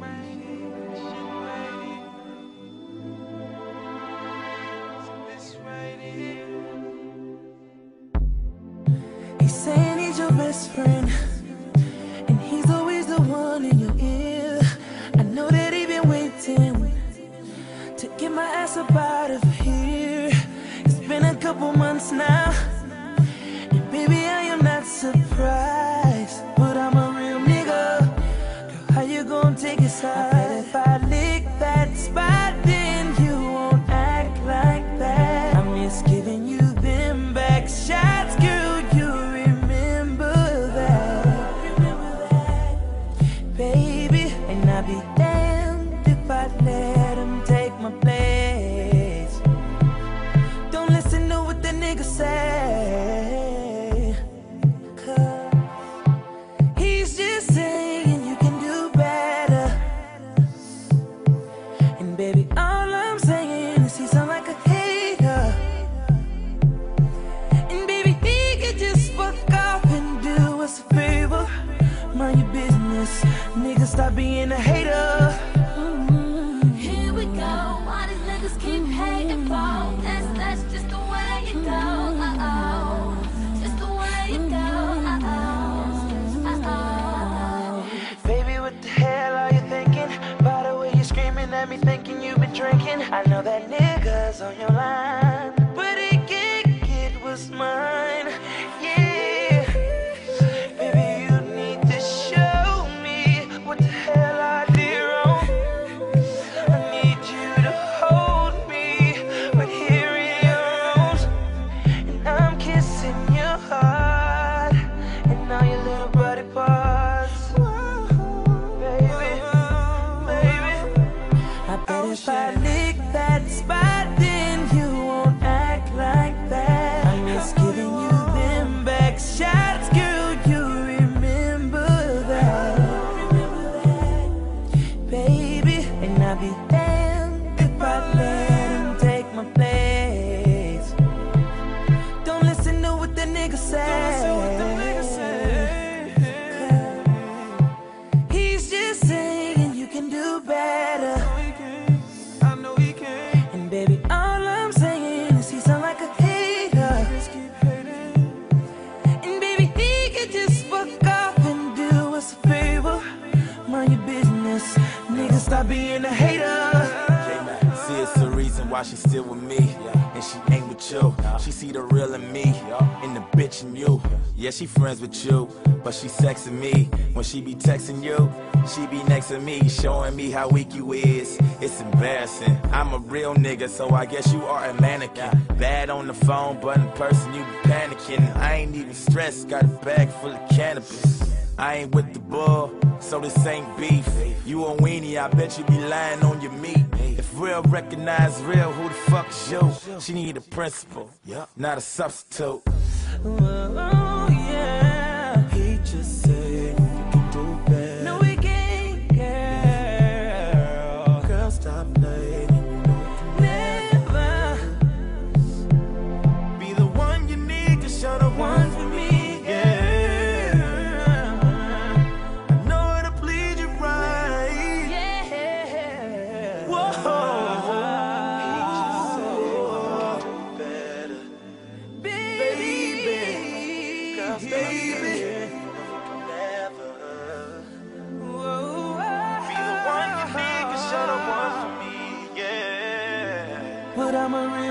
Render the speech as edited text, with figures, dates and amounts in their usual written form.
He's saying he's your best friend, and he's always the one in your ear. I know that he been waiting to get my ass up out of here. It's been a couple months now, and baby, I am not surprised. But I'm a real nigga, girl, how you gonna take it side? I bet if I lick that spot, then you won't act like that. I miss giving you them back shots, girl, you remember that, baby. And I'll be damned if I let him take my place. Don't listen to what the nigga say, 'cause he's just saying you can do better. And baby, all I'm saying is he sound like a hater. And baby, he could just fuck off and do us a favor. Mind your business, nigga, stop being a hater. Here we go, all these niggas keep hating for. That's just the way you go, just the way you go, Baby, what the hell are you thinking? By the way you're screaming at me, thinking you've been drinking. I know that nigga's on your line, but he can't get what's mine. Yeah, baby, you need to show me what the hell I did wrong. I need you to hold me right here in your arms, and I'm kissing your heart and all your little body parts. Baby, baby, I bet if I lick that spot, then you won't act like that. I miss giving you them back shots, girl, you remember that, baby. And I'll be damned if I let him take my place. Don't listen to what the nigga say. He's just saying you can do better. And baby, all I'm saying is he sound like a hater. And baby, he could just fuck off and do us a favor. Mind your business, nigga, stop being a hater. See, it's the reason why she's still with me, and she ain't with you. She see the real in me, in the bitch in you. Yeah, she friends with you, but she sexing me. When she be texting you, she be next to me, showing me how weak you is. It's embarrassing. I'm a real nigga, so I guess you are a mannequin. Bad on the phone, but in person you be panicking. I ain't even stressed, got a bag full of cannabis. I ain't with the bull, so this ain't beef. You a weenie, I bet you be lying on your meat. If real recognize real, who the fuck is you? She need a principal, not a substitute. Oh, yeah. He just said you can do better. No, we can't, girl. Girl, stop playing. You know you can never Be the one you need, cause you're the one for me. But I'm a real